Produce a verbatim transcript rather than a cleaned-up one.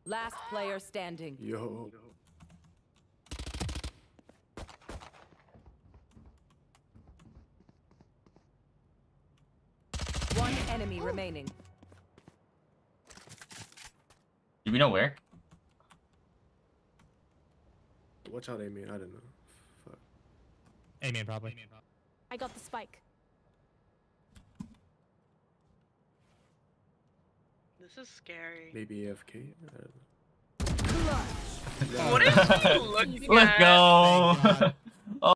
Last player standing. Yo. One enemy remaining. Do we know where? Watch out, Amy. I don't know. Fuck. A-man probably. I got the spike. This is scary. Maybe A F K? I don't know. What is he looking Let's at? go.